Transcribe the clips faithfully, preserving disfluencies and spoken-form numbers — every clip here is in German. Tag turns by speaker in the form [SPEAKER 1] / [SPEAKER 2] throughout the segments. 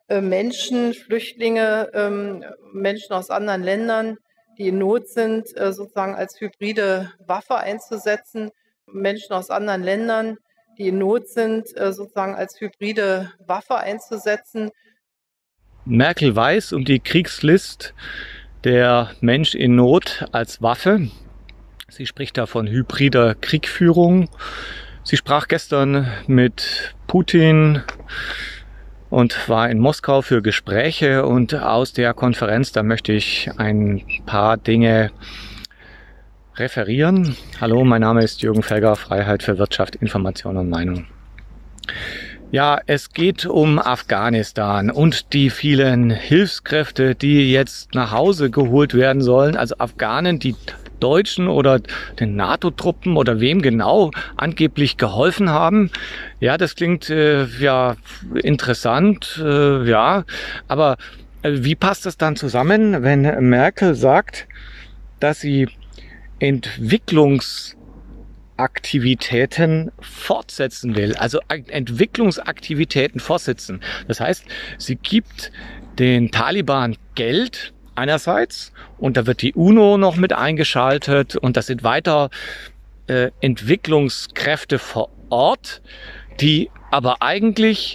[SPEAKER 1] äh, Menschen, Flüchtlinge, ähm, Menschen aus anderen Ländern, die in Not sind, äh, sozusagen als hybride Waffe einzusetzen. Menschen aus anderen Ländern, die in Not sind, äh, sozusagen als hybride Waffe einzusetzen.
[SPEAKER 2] Merkel weiß um die Kriegslist der Mensch in Not als Waffe. Sie spricht da von hybrider Kriegführung. Sie sprach gestern mit Putin und war in Moskau für Gespräche, und aus der Konferenz, da möchte ich ein paar Dinge referieren. Hallo, mein Name ist Jürgen Felger, Freiheit für Wirtschaft, Information und Meinung. Ja, es geht um Afghanistan und die vielen Hilfskräfte, die jetzt nach Hause geholt werden sollen. Also Afghanen, die Deutschen oder den NATO-Truppen oder wem genau angeblich geholfen haben. Ja, das klingt äh, ja interessant, äh, ja. Aber äh, wie passt das dann zusammen, wenn Merkel sagt, dass sie Entwicklungs Aktivitäten fortsetzen will, also Entwicklungsaktivitäten fortsetzen. Das heißt, sie gibt den Taliban Geld einerseits, und da wird die UNO noch mit eingeschaltet, und das sind weiter äh, Entwicklungskräfte vor Ort, die aber eigentlich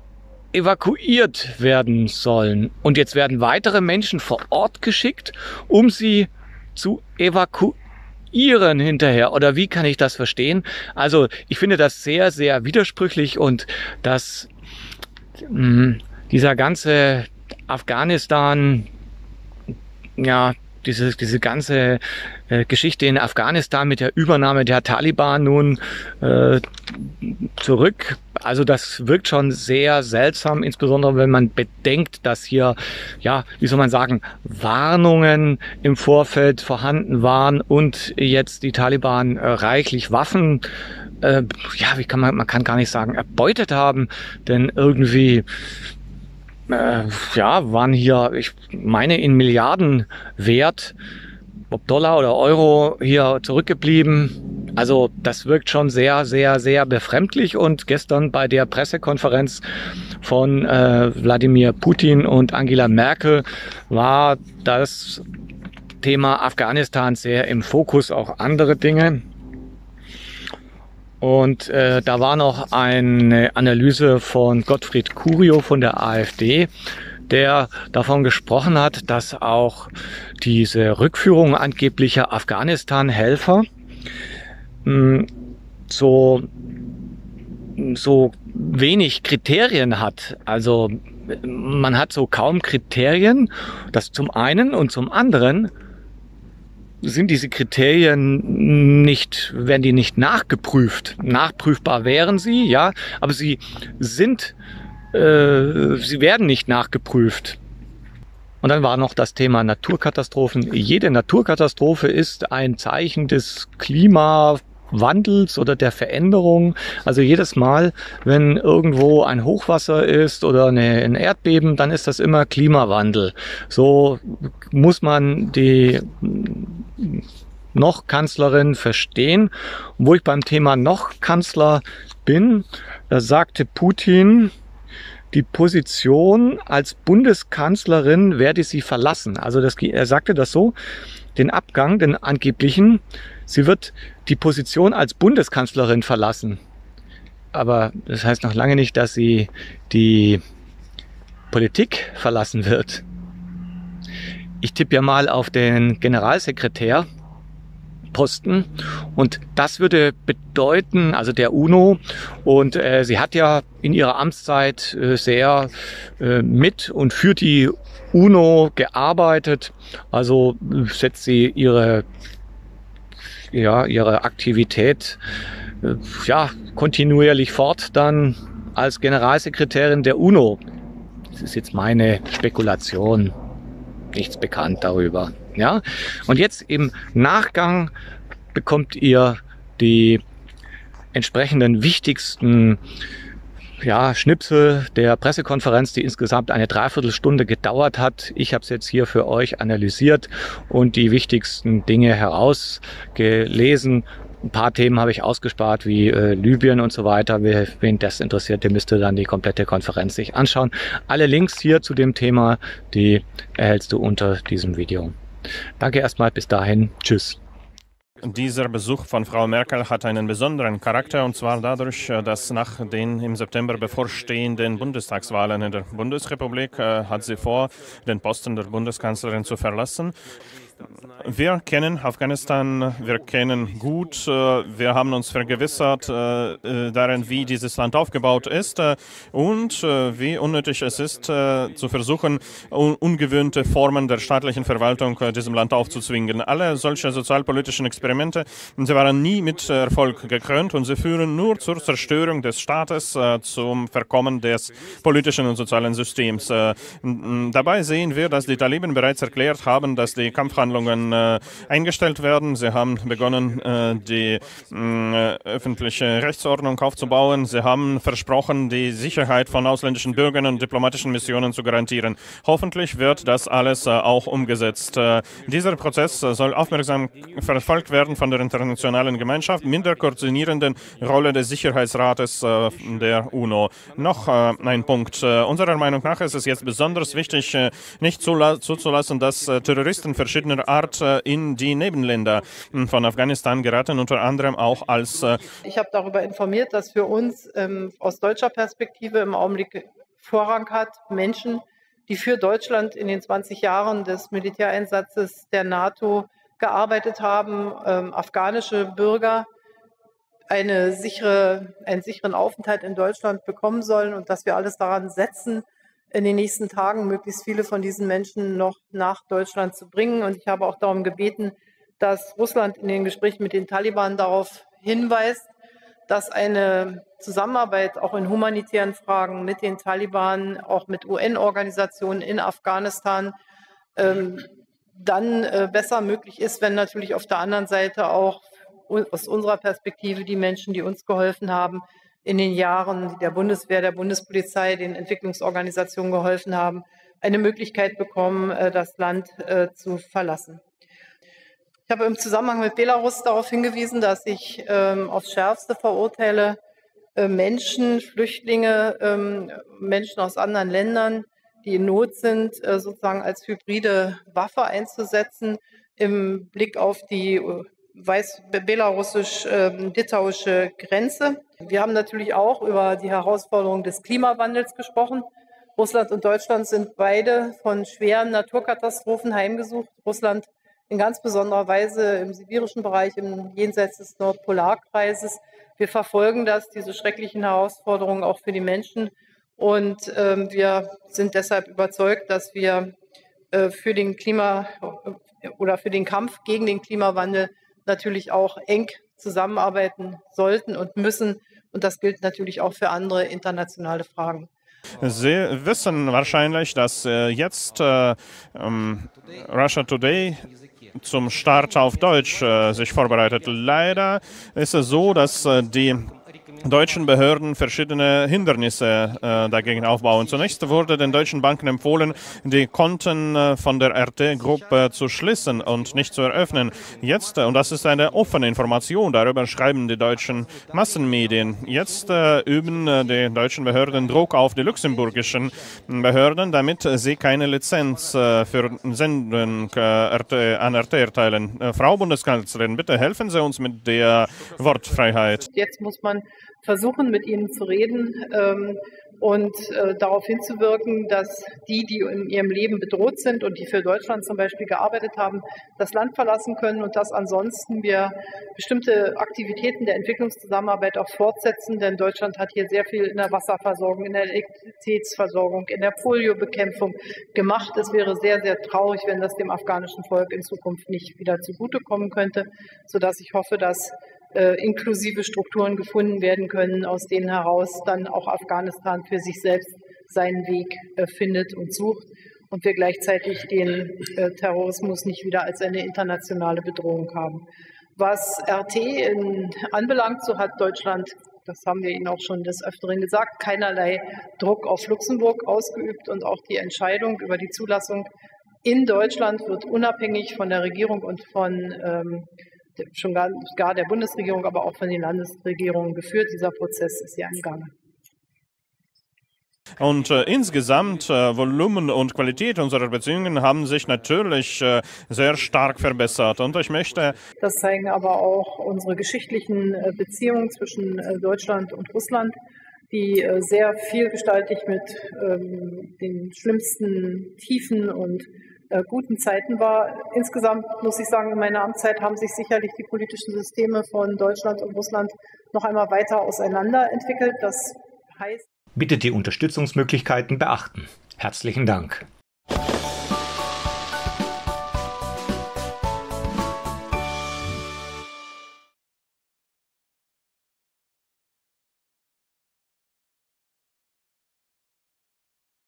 [SPEAKER 2] evakuiert werden sollen. Und jetzt werden weitere Menschen vor Ort geschickt, um sie zu evakuieren. Ihren hinterher, oder wie kann ich das verstehen? Also ich finde das sehr, sehr widersprüchlich, und dass mh, dieser ganze Afghanistan, ja, diese, diese ganze äh, Geschichte in Afghanistan mit der Übernahme der Taliban nun äh, zurück, also das wirkt schon sehr seltsam, insbesondere wenn man bedenkt, dass hier, ja, wie soll man sagen, Warnungen im Vorfeld vorhanden waren und jetzt die Taliban äh, reichlich Waffen, äh, ja, wie kann man, man kann gar nicht sagen, erbeutet haben, denn irgendwie Äh, ja, waren hier, ich meine, in Milliarden wert, ob Dollar oder Euro, hier zurückgeblieben. Also das wirkt schon sehr, sehr, sehr befremdlich. Und gestern bei der Pressekonferenz von äh, Wladimir Putin und Angela Merkel war das Thema Afghanistan sehr im Fokus, auch andere Dinge. Und äh, da war noch eine Analyse von Gottfried Curio von der AfD, der davon gesprochen hat, dass auch diese Rückführung angeblicher Afghanistan-Helfer mh, so, so wenig Kriterien hat. Also man hat so kaum Kriterien, das zum einen, und zum anderen sind diese Kriterien nicht, werden die nicht nachgeprüft. Nachprüfbar wären sie, ja, aber sie sind, äh, sie werden nicht nachgeprüft. Und dann war noch das Thema Naturkatastrophen. Jede Naturkatastrophe ist ein Zeichen des Klimawandels oder der Veränderung. Also jedes Mal, wenn irgendwo ein Hochwasser ist oder eine, ein Erdbeben, dann ist das immer Klimawandel. So muss man die noch Kanzlerin verstehen. Und wo ich beim Thema noch Kanzler bin, da sagte Putin, die Position als Bundeskanzlerin werde sie verlassen. Also das, er sagte das so, den Abgang, den angeblichen, sie wird die Position als Bundeskanzlerin verlassen. Aber das heißt noch lange nicht, dass sie die Politik verlassen wird. Ich tippe ja mal auf den Generalsekretär Posten, und das würde bedeuten, also der UNO, und äh, sie hat ja in ihrer Amtszeit äh, sehr äh, mit und für die UNO gearbeitet, also setzt sie ihre ja ihre Aktivität äh, ja kontinuierlich fort dann als Generalsekretärin der UNO. Das ist jetzt meine Spekulation. Nichts bekannt darüber. Ja? Und jetzt im Nachgang bekommt ihr die entsprechenden wichtigsten ja, Schnipsel der Pressekonferenz, die insgesamt eine Dreiviertelstunde gedauert hat. Ich habe es jetzt hier für euch analysiert und die wichtigsten Dinge herausgelesen Ein paar Themen habe ich ausgespart, wie äh, Libyen und so weiter. Wer, wen das interessiert, der müsste dann die komplette Konferenz sich anschauen. Alle Links hier zu dem Thema, die erhältst du unter diesem Video. Danke erstmal, bis dahin. Tschüss.
[SPEAKER 3] Dieser Besuch von Frau Merkel hat einen besonderen Charakter, und zwar dadurch, dass nach den im September bevorstehenden Bundestagswahlen in der Bundesrepublik äh, hat sie vor, den Posten der Bundeskanzlerin zu verlassen. Wir kennen Afghanistan, wir kennen gut, wir haben uns vergewissert äh, darin, wie dieses Land aufgebaut ist äh, und äh, wie unnötig es ist, äh, zu versuchen, un ungewöhnte Formen der staatlichen Verwaltung äh, diesem Land aufzuzwingen. Alle solche sozialpolitischen Experimente, sie waren nie mit Erfolg gekrönt und sie führen nur zur Zerstörung des Staates, äh, zum Verkommen des politischen und sozialen Systems. Äh, dabei sehen wir, dass die Taliban bereits erklärt haben, dass die Kampfhandlungen Äh, eingestellt werden. Sie haben begonnen, äh, die äh, öffentliche Rechtsordnung aufzubauen. Sie haben versprochen, die Sicherheit von ausländischen Bürgern und diplomatischen Missionen zu garantieren. Hoffentlich wird das alles äh, auch umgesetzt. Äh, dieser Prozess äh, soll aufmerksam verfolgt werden von der internationalen Gemeinschaft, minder koordinierenden Rolle des Sicherheitsrates äh, der UNO. Noch äh, ein Punkt. Äh, unserer Meinung nach ist es jetzt besonders wichtig, äh, nicht zuzulassen, dass äh, Terroristen verschiedener Art äh, in die Nebenländer von Afghanistan geraten, unter anderem auch als... Äh
[SPEAKER 1] ich habe darüber informiert, dass für uns ähm, aus deutscher Perspektive im Augenblick Vorrang hat, Menschen, die für Deutschland in den zwanzig Jahren des Militäreinsatzes der NATO gearbeitet haben, ähm, afghanische Bürger, eine sichere, einen sicheren Aufenthalt in Deutschland bekommen sollen und dass wir alles daran setzen, in den nächsten Tagen möglichst viele von diesen Menschen noch nach Deutschland zu bringen. Und ich habe auch darum gebeten, dass Russland in den Gesprächen mit den Taliban darauf hinweist, dass eine Zusammenarbeit auch in humanitären Fragen mit den Taliban, auch mit U N-Organisationen in Afghanistan, ähm, dann äh, besser möglich ist, wenn natürlich auf der anderen Seite auch aus unserer Perspektive die Menschen, die uns geholfen haben, in den Jahren der Bundeswehr, der Bundespolizei, den Entwicklungsorganisationen geholfen haben, eine Möglichkeit bekommen, das Land zu verlassen. Ich habe im Zusammenhang mit Belarus darauf hingewiesen, dass ich ähm, aufs Schärfste verurteile, äh, Menschen, Flüchtlinge, ähm, Menschen aus anderen Ländern, die in Not sind, äh, sozusagen als hybride Waffe einzusetzen, im Blick auf die weiß-belarussisch-litauische Grenze. Wir haben natürlich auch über die Herausforderung des Klimawandels gesprochen. Russland und Deutschland sind beide von schweren Naturkatastrophen heimgesucht. Russland in ganz besonderer Weise im sibirischen Bereich, im Jenseits des Nordpolarkreises. Wir verfolgen das, diese schrecklichen Herausforderungen auch für die Menschen. Und ähm, wir sind deshalb überzeugt, dass wir äh, für den Klima oder für den Kampf gegen den Klimawandel natürlich auch eng zusammenarbeiten sollten und müssen. Und das gilt natürlich auch für andere internationale Fragen.
[SPEAKER 3] Sie wissen wahrscheinlich, dass äh, jetzt äh, ähm, Russia Today zum Start auf Deutsch äh, sich vorbereitet. Leider ist es so, dass äh, die deutschen Behörden verschiedene Hindernisse äh, dagegen aufbauen. Zunächst wurde den deutschen Banken empfohlen, die Konten äh, von der R T-Gruppe zu schließen und nicht zu eröffnen. Jetzt, äh, und das ist eine offene Information, darüber schreiben die deutschen Massenmedien, jetzt äh, üben äh, die deutschen Behörden Druck auf die luxemburgischen Behörden, damit äh, sie keine Lizenz äh, für Sendung äh, R T, an R T erteilen. Äh, Frau Bundeskanzlerin, bitte helfen Sie uns mit der Wortfreiheit.
[SPEAKER 1] Jetzt muss man versuchen, mit ihnen zu reden ähm, und äh, darauf hinzuwirken, dass die, die in ihrem Leben bedroht sind und die für Deutschland zum Beispiel gearbeitet haben, das Land verlassen können und dass ansonsten wir bestimmte Aktivitäten der Entwicklungszusammenarbeit auch fortsetzen, denn Deutschland hat hier sehr viel in der Wasserversorgung, in der Elektrizitätsversorgung, in der Poliobekämpfung gemacht. Es wäre sehr, sehr traurig, wenn das dem afghanischen Volk in Zukunft nicht wieder zugutekommen könnte, sodass ich hoffe, dass Äh, inklusive Strukturen gefunden werden können, aus denen heraus dann auch Afghanistan für sich selbst seinen Weg äh, findet und sucht und wir gleichzeitig den äh, Terrorismus nicht wieder als eine internationale Bedrohung haben. Was R T in, anbelangt, so hat Deutschland, das haben wir Ihnen auch schon des Öfteren gesagt, keinerlei Druck auf Luxemburg ausgeübt und auch die Entscheidung über die Zulassung in Deutschland wird unabhängig von der Regierung und von ähm, schon gar, gar der Bundesregierung, aber auch von den Landesregierungen geführt. Dieser Prozess ist ja im Gange.
[SPEAKER 3] Und äh, insgesamt äh, Volumen und Qualität unserer Beziehungen haben sich natürlich äh, sehr stark verbessert. Und ich möchte...
[SPEAKER 1] Das zeigen aber auch unsere geschichtlichen äh, Beziehungen zwischen äh, Deutschland und Russland, die äh, sehr vielgestaltig mit ähm, den schlimmsten Tiefen und äh, guten Zeiten war. Insgesamt muss ich sagen, in meiner Amtszeit haben sich sicherlich die politischen Systeme von Deutschland und Russland noch einmal weiter auseinanderentwickelt. Das heißt...
[SPEAKER 2] Bitte die Unterstützungsmöglichkeiten beachten. Herzlichen Dank.